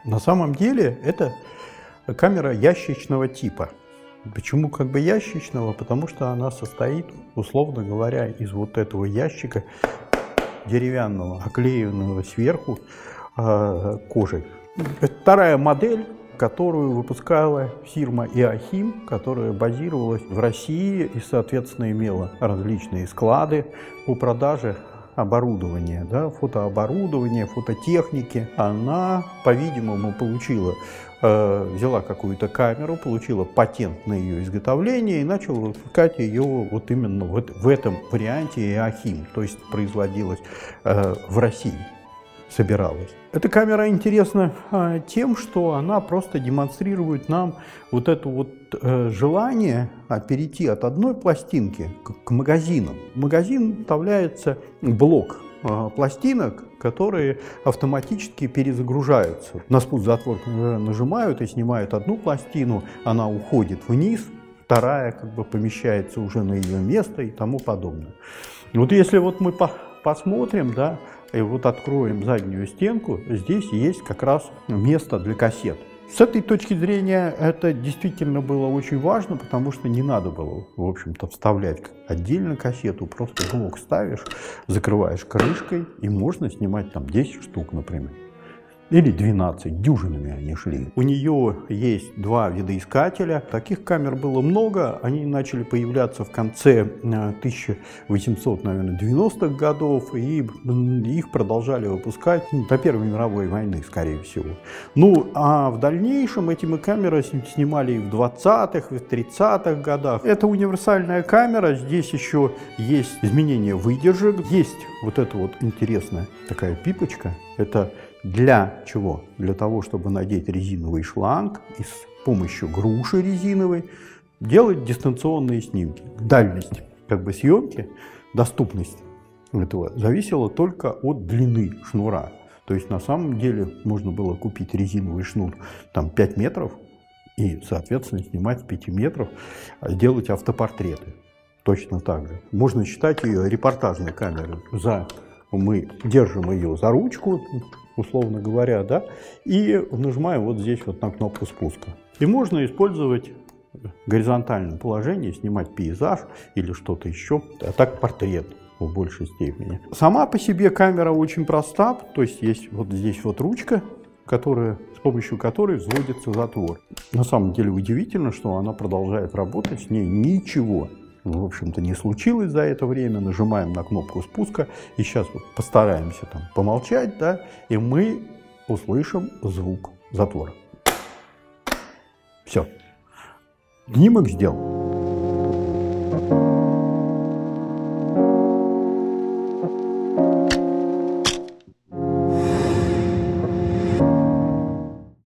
На самом деле это камера ящичного типа. Почему как бы ящичного? Потому что она состоит, условно говоря, из вот этого ящика деревянного, оклеенного сверху кожей. Это вторая модель, которую выпускала фирма Иохим, которая базировалась в России и, соответственно, имела различные склады по продаже оборудования, да, фотооборудования, фототехники. Она, по-видимому, взяла какую-то камеру, получила патент на ее изготовление и начала выпускать ее вот именно в этом варианте Иохим, то есть производилась в России, собиралась. Эта камера интересна тем, что она просто демонстрирует нам вот это вот желание перейти от одной пластинки к магазину. В магазин вставляется блок пластинок, которые автоматически перезагружаются. На спуск-затвор нажимают и снимают одну пластину, она уходит вниз, вторая как бы помещается уже на ее место и тому подобное. Вот если вот мы посмотрим, да, и вот откроем заднюю стенку, здесь есть как раз место для кассет. С этой точки зрения это действительно было очень важно, потому что не надо было, в общем-то, вставлять отдельно кассету, просто блок ставишь, закрываешь крышкой, и можно снимать там 10 штук, например. Или 12, дюжинами они шли. У нее есть два видоискателя. Таких камер было много. Они начали появляться в конце 1890-х годов. И их продолжали выпускать до Первой мировой войны, скорее всего. Ну, а в дальнейшем эти камеры снимали и в 20-х, и в 30-х годах. Это универсальная камера. Здесь еще есть изменение выдержек. Есть вот эта вот интересная такая пипочка. Это для чего? Для того, чтобы надеть резиновый шланг и с помощью груши резиновой делать дистанционные снимки. Дальность как бы съемки, доступность этого зависела только от длины шнура. То есть на самом деле можно было купить резиновый шнур там 5 метров и, соответственно, снимать с 5 метров, делать автопортреты. Точно так же. Можно считать ее репортажной камерой. Мы держим ее за ручку, условно говоря, да, и нажимаем вот здесь вот на кнопку спуска. И можно использовать в горизонтальном положении, снимать пейзаж или что-то еще, а так портрет в большей степени. Сама по себе камера очень проста, то есть есть вот здесь вот ручка, с помощью которой взводится затвор. На самом деле удивительно, что она продолжает работать, с ней ничего, в общем-то, не случилось за это время. Нажимаем на кнопку спуска, и сейчас вот постараемся там помолчать, да, и мы услышим звук затвора. Все. Снимок сделан.